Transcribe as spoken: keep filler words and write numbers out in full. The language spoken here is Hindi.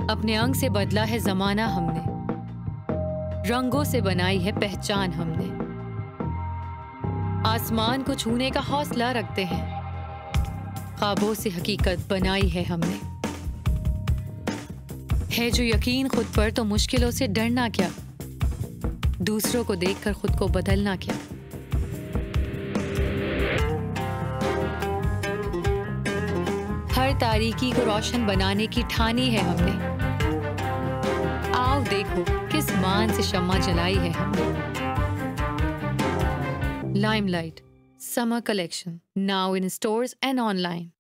अपने अंग से बदला है जमाना हमने, रंगों से बनाई है पहचान हमने। आसमान को छूने का हौसला रखते हैं, ख्वाबों से हकीकत बनाई है हमने। है जो यकीन खुद पर तो मुश्किलों से डरना क्या, दूसरों को देखकर खुद को बदलना क्या। हर तारीकी को रोशन बनाने की ठानी है हमने। आओ देखो किस मान से शम्मा जलाई है हमने। Limelight summer collection now in stores and online.